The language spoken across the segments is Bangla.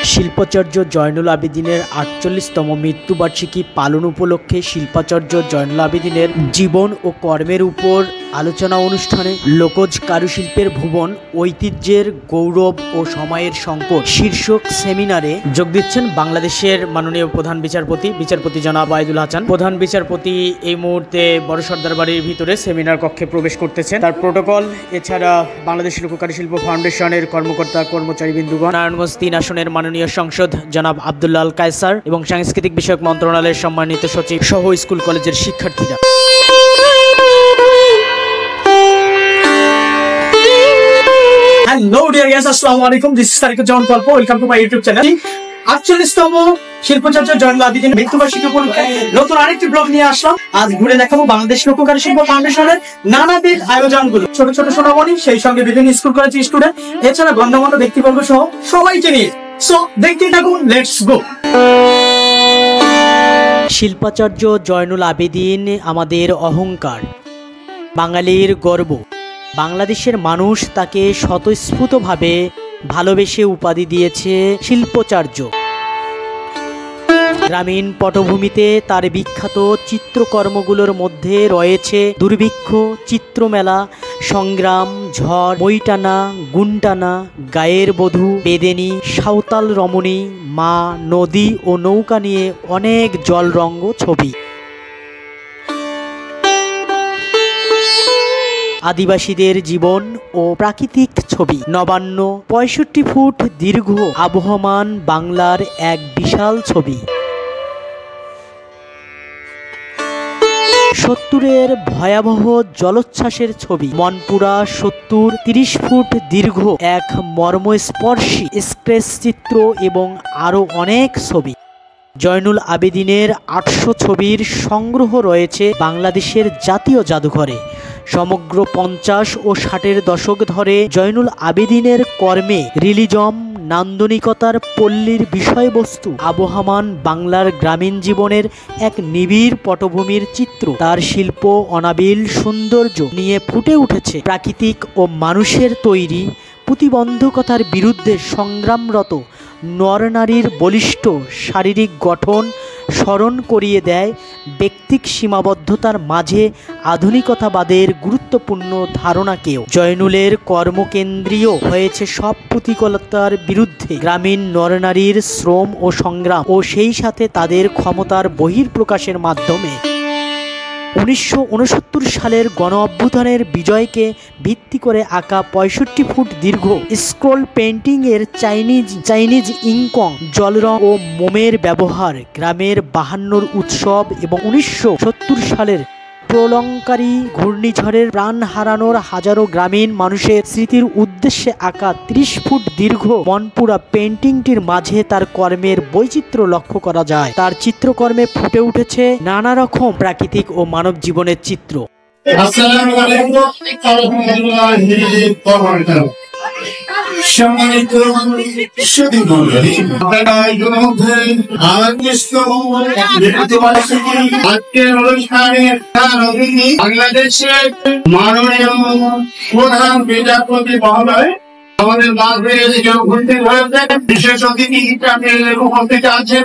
শিল্পাচার্য জয়নুল আবেদিনের ৪৮তম মৃত্যুবার্ষিকী পালন উপলক্ষে শিল্পাচার্য জয়নুল আবেদিনের জীবন ও কর্মের উপর আলোচনা অনুষ্ঠানে লোকজ কারুশিল্পের ভুবন, ঐতিহ্যের গৌরব ও সময়ের সংকট শীর্ষক সেমিনারে যোগ দিচ্ছেন বাংলাদেশের মাননীয় প্রধান বিচারপতি জনাব ওয়াহিদুল হাসান। প্রধান বিচারপতি এই মুহূর্তে বড় সর্দার বাড়ির ভিতরে সেমিনার কক্ষে প্রবেশ করতেছেন। তার প্রোটোকল, এছাড়া বাংলাদেশ লোককারুশিল্প ফাউন্ডেশনের কর্মকর্তা কর্মচারী বিন্দুগণ, নারায়ণগঞ্জ ৩ আসনের মাননীয় সংসদ জনাব আব্দুল্লাহ আল কায়সার এবং সাংস্কৃতিক বিষয়ক মন্ত্রণালয়ের সম্মানিত সচিব সহ স্কুল কলেজের শিক্ষার্থীরা। Hello dear guys, assalamu alaikum. This is Tariq John Palpo. Welcome to my YouTube channel. ৪৮তম শিল্পাচার্য জয়নুল আবেদিন মৃত্যুবার্ষিকী উপলক্ষে নতুন আরেকটি ব্লগ নিয়ে আসলাম। আজ ঘুরে দেখাবো বাংলাদেশ লোককারুশিল্প ফাউন্ডেশনের নানাবিধ আয়োজনগুলো। ছোট ছোট সোনামণি, সেই সঙ্গে বিভিন্ন স্কুল কলেজ স্টুডেন্ট, এছাড়া গণ্যমান্য ব্যক্তিবর্গ সহ সবাইকে নিয়ে। সো দেখতে থাকুন, লেটস গো। শিল্পাচার্য জয়নুল আবেদিন আমাদের অহংকার, বাঙালির গর্ব। বাংলাদেশের মানুষ তাকে স্বতঃস্ফূর্তভাবে ভালোবেসে উপাধি দিয়েছে শিল্পাচার্য। গ্রামীণ পটভূমিতে তার বিখ্যাত চিত্রকর্মগুলোর মধ্যে রয়েছে দুর্ভিক্ষ, চিত্রমেলা, সংগ্রাম, ঝড়, বইটানা, গুনটানা, গায়ের বধূ, বেদেনী, সাঁওতাল রমণী, মা, নদী ও নৌকা নিয়ে অনেক জলরঙ্গ ছবি। আদিবাসীদের জীবন ও প্রাকৃতিক ছবি। নবান্ন ৬৫ ফুট দীর্ঘ আবহমান বাংলার এক বিশাল ছবি। ৭০-এর ভয়াবহ জলোচ্ছ্বাসের ছবি। মনপুরা ৭০, ৩০ ফুট দীর্ঘ এক মর্মস্পর্শী স্কেচ চিত্র এবং আরও অনেক ছবি। জয়নুল আবেদিনের ৮০০ ছবির সংগ্রহ রয়েছে বাংলাদেশের জাতীয় জাদুঘরে। সমগ্র ৫০ ও ৬০-এর দশক ধরে জয়নুল আবেদিনের কর্মে রিলিজম, নান্দনিকতার পল্লীর বিষয়বস্তু, আবহমান বাংলার গ্রামীণ জীবনের এক নিবিড় পটভূমির চিত্র। তার শিল্প অনাবিল সৌন্দর্য নিয়ে ফুটে উঠেছে প্রাকৃতিক ও মানুষের তৈরি প্রতিবন্ধকতার বিরুদ্ধে সংগ্রামরত নরনারীর বলিষ্ঠ শারীরিক গঠন স্মরণ করিয়ে দেয় ব্যক্তিক সীমাবদ্ধতার মাঝে আধুনিকতাবাদের গুরুত্বপূর্ণ ধারণাকেও। জয়নুলের কর্মকেন্দ্রীয় হয়েছে সব প্রতিকূলতার বিরুদ্ধে গ্রামীণ নরনারীর শ্রম ও সংগ্রাম ও সেই সাথে তাদের ক্ষমতার বহিঃপ্রকাশের মাধ্যমে। ১৯৬৯ সালের গণ অভ্যুত্থানের বিজয়কে ভিত্তি করে আঁকা ৬৫ ফুট দীর্ঘ স্ক্রল পেইন্টিং এর চাইনিজ ইংকং, জলরং ও মোমের ব্যবহার, গ্রামের ৫২'র উৎসব এবং ১৯৭০ সালের প্রলয়ঙ্কারী ঘূর্ণিঝড়ের প্রাণ হারানোর হাজারো গ্রামীণ মানুষের স্মৃতির উদ্দেশ্যে আঁকা ৩০ ফুট দীর্ঘ মনপুরা পেইন্টিংটির মাঝে তার কর্মের বৈচিত্র্য লক্ষ্য করা যায়। তার চিত্রকর্মে ফুটে উঠেছে নানা রকম প্রাকৃতিক ও মানব জীবনের চিত্র। আসসালামু আলাইকুম। সম্মানিত সুধীমণ্ডলী, আজকের অনুষ্ঠানে বাংলাদেশের মাননীয় প্রধান বিচারপতি মহোদয় আমাদের মাঝে উপস্থিত হয়েছে। বিশেষ অতিথি হিসাবে উপস্থিত আছেন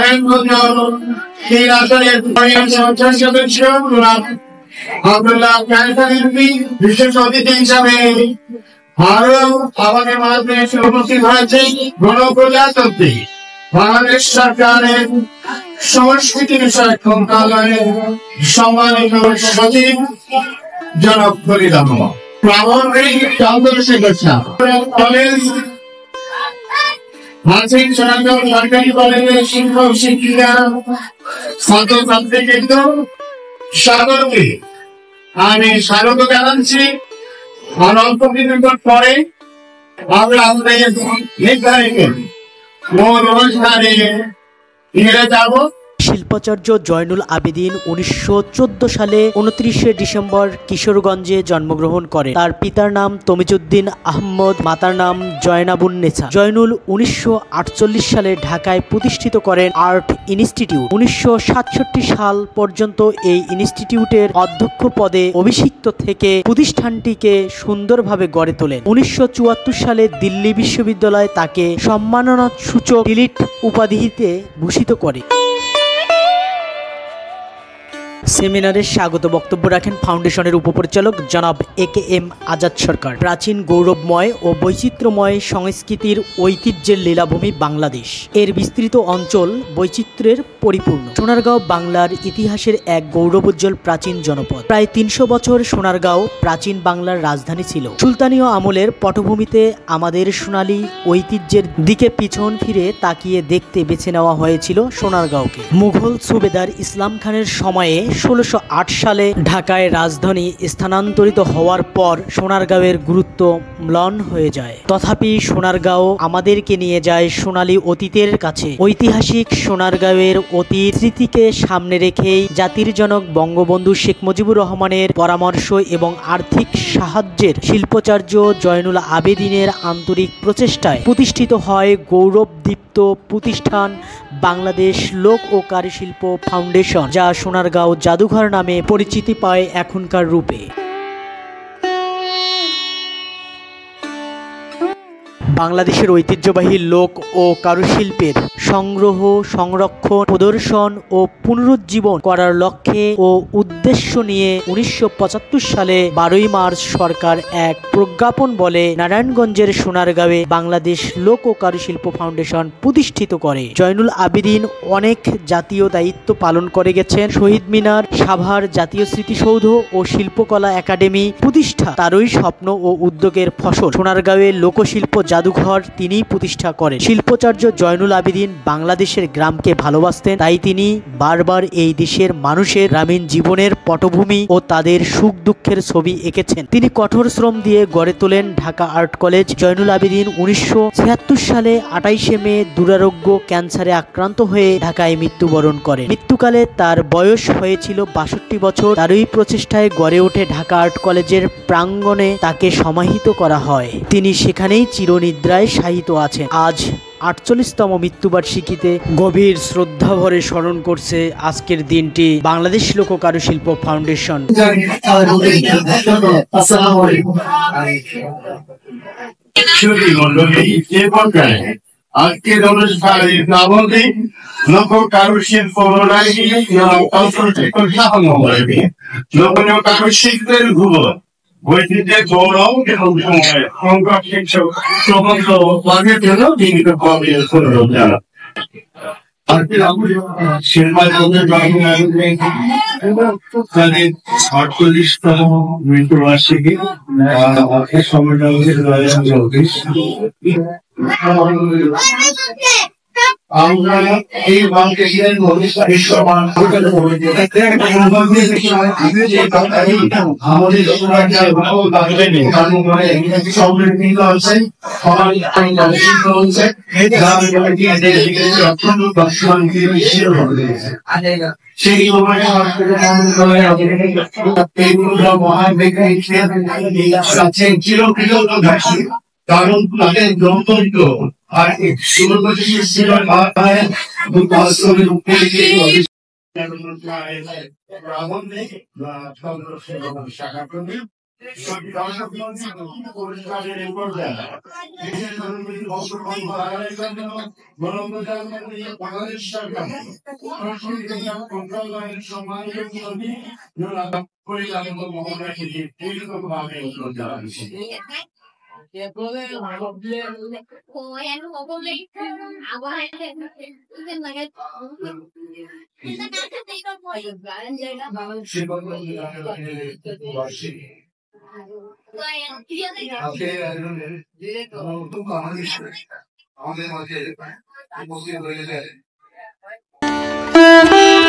এই আসনের সদস্য আব্দুল্লাহ কায়সার এমপি। বিশেষ অতিথি হিসাবে আরো আমাদের মাঝে উপস্থিত হয়েছে গণপ্রজাতন্ত্রী বাংলাদেশ সরকারের সংস্কৃতি বিষয়ক মন্ত্রণালয়ের সম্মানিত সচিব জনাব ফরিদ আহমদ, প্রাথমিক চন্দ্রশেখর কলেজ সরকারি কলেজের শিক্ষক শিক্ষিকা, ছাত্রছাত্রীবৃন্দ, সকলকে আমি স্বাগত জানাচ্ছি। আর অল্প কিছুক্ষণ পরে আমরা আমাদের নির্ধারিত মূল অনুষ্ঠানে ফিরে যাব। শিল্পাচার্য জয়নুল আবেদিন 1914 সালে 29শে ডিসেম্বর কিশোরগঞ্জে জন্মগ্রহণ করেন। তার পিতার নাম তমিজউদ্দিন আহমদ, মাতার নাম জয়নাবুন্নেছা। জয়নুল 1948 সালে ঢাকায় প্রতিষ্ঠিত করেন আর্ট ইনস্টিটিউট। 1967 সাল পর্যন্ত এই ইনস্টিটিউটের অধ্যক্ষ পদে অভিষিক্ত থেকে প্রতিষ্ঠানটিকে সুন্দরভাবে গড়ে তোলেন। 1974 সালে দিল্লি বিশ্ববিদ্যালয় তাকে সম্মাননাসূচক ডিলিট উপাধিতে ভূষিত করে। সেমিনারে স্বাগত বক্তব্য রাখেন ফাউন্ডেশনের উপপরিচালক জনাব AKM আজাদ সরকার। প্রাচীন গৌরবময় ও বৈচিত্র্যময় সংস্কৃতির ঐতিহ্যের লীলাভূমি বাংলাদেশ। এর বিস্তৃত অঞ্চল বৈচিত্র্যের পরিপূর্ণ। সোনারগাঁও বাংলার ইতিহাসের এক গৌরবোজ্জ্বল প্রাচীন জনপদ। প্রায় 300 বছর সোনারগাঁও প্রাচীন বাংলার রাজধানী ছিল। সুলতানীয় আমলের পটভূমিতে আমাদের সোনালী ঐতিহ্যের দিকে পিছন ফিরে তাকিয়ে দেখতে বেছে নেওয়া হয়েছিল সোনারগাঁওকে। মুঘল সুবেদার ইসলাম খানের সময়ে 1608 সালে ঢাকায় রাজধানী স্থানান্তরিত হওয়ার পর সোনারগাঁওয়ের গুরুত্ব ম্লান হয়ে যায়। তথাপি সোনারগাঁও আমাদেরকে নিয়ে যায় সোনালী অতীতের কাছে। ঐতিহাসিক সোনারগাঁওয়ের অতীত স্মৃতিকে সামনে রেখেই জাতির জনক বঙ্গবন্ধু শেখ মুজিবুর রহমানের পরামর্শ এবং আর্থিক সাহায্যের শিল্পাচার্য জয়নুল আবেদিনের আন্তরিক প্রচেষ্টায় প্রতিষ্ঠিত হয় গৌরবদীপ্ত প্রতিষ্ঠান বাংলাদেশ লোক ও কারুশিল্প ফাউন্ডেশন, যা সোনারগাঁও জাদুঘর নামে পরিচিতি পায় এখনকার রূপে। বাংলাদেশের ঐতিহ্যবাহী লোক ও কারুশিল্পের সংগ্রহ, সংরক্ষণ, প্রদর্শন ও পুনরুজ্জীবন করার লক্ষ্যে ও উদ্দেশ্য নিয়ে 1975 সালে 12ই মার্চ সরকার এক প্রজ্ঞাপন বলে নারায়ণগঞ্জের সোনারগাঁওয়ে বাংলাদেশ লোক ও কারুশিল্প ফাউন্ডেশন প্রতিষ্ঠিত করে। জয়নুল আবেদিন অনেক জাতীয় দায়িত্ব পালন করে গেছেন। শহীদ মিনার, সাভার জাতীয় স্মৃতিসৌধ ও শিল্পকলা একাডেমি প্রতিষ্ঠা তারই স্বপ্ন ও উদ্যোগের ফসল। সোনারগাঁওয়ে লোকশিল্প জাদুঘর তিনিই প্রতিষ্ঠা করেন। শিল্পাচার্য জয়নুল আবেদিন বাংলাদেশের গ্রামকে ভালোবাসতেন, তাই তিনি বারবার এই দেশের মানুষের গ্রামীণ জীবনের পটভূমি ও তাদের সুখ দুঃখের ছবি এঁকেছেন। তিনি কঠোর শ্রম দিয়ে গড়ে তোলেন ঢাকা আর্ট কলেজ। জয়নুল আবেদিন 1976 সালে 28শে মে দুরারোগ্য ক্যান্সারে আক্রান্ত হয়ে ঢাকায় মৃত্যুবরণ করেন। মৃত্যুকালে তার বয়স হয়েছিল 62 বছর। তারই প্রচেষ্টায় গড়ে ওঠে ঢাকা আর্ট কলেজের প্রাঙ্গণে তাকে সমাহিত করা হয়। তিনি সেখানেই চিরনিদ্রায় শায়িত আছেন। আজ 48তম মৃত্যুবার্ষিকীতে গভীর শ্রদ্ধাভরে স্মরণ করছে আজকের দিনটি বাংলাদেশ লোক কারুশিল্প ফাউন্ডেশন। আজকের অনুষ্ঠানের নামটি লোক কারুশিল্প লোকনীয় কারুশিল্পের ভূগোল, ঐতিহ্যের গৌরব এবং সময় সংকট শিক্ষক প্রবন্ধ বাগের জন্য জীবিত কবির অনুরোধ জানা। তাদের 48তম মৃত্যুবার্ষিকী সময়টা হচ্ছে 2024। আমরা এই বাংলাদেশের আমাদের সমৃদ্ধ হচ্ছে সেই কারণ তাদের গন্তব্য আর আমাদের মাঝে